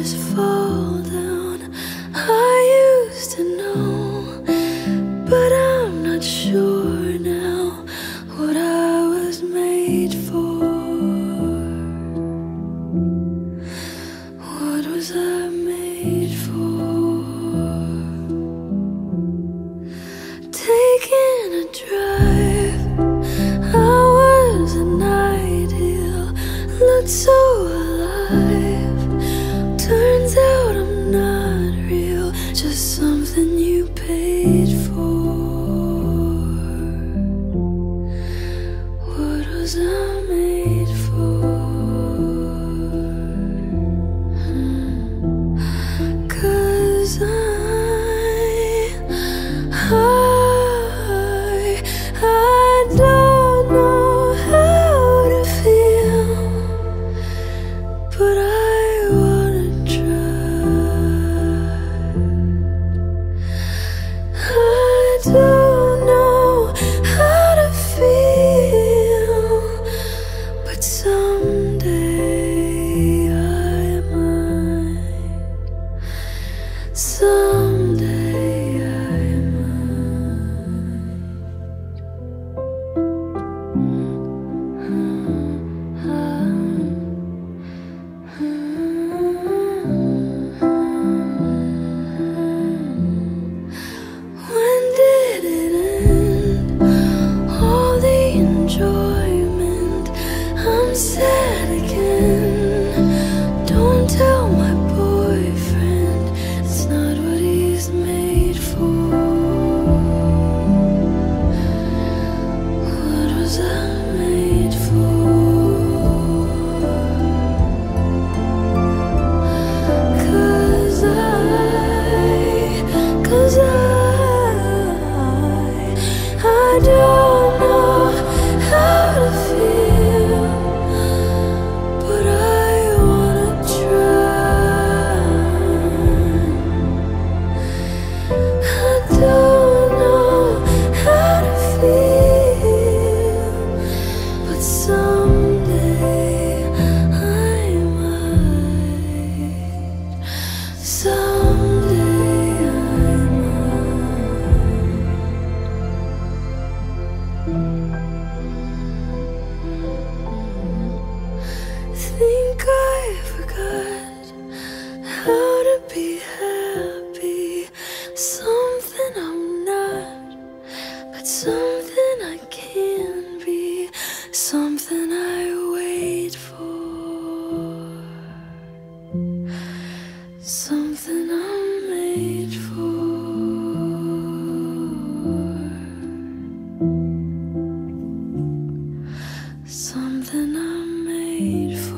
just fall down. I used to know, but I'm not sure now what I was made for. What was I made for? Taking a drive, I was an ideal, looked so alive. Turns out I'm not real, just something you paid for. What was I made for? 'Cause I don't know how to feel, but I wanna try. I don't know how to feel, but someday I might. Someday I When did it end? All the enjoyment. I'm sad again. Don't tell my boyfriend, it's not what he's made for. What was I made for? 'Cause I don't know how to feel, but I wanna try. I don't know how to feel, but someday I might. Someday I might. Think I forgot how to be happy. Something I'm not, but something I can be. Something I wait for. Something I'm made for. Something I'm made for.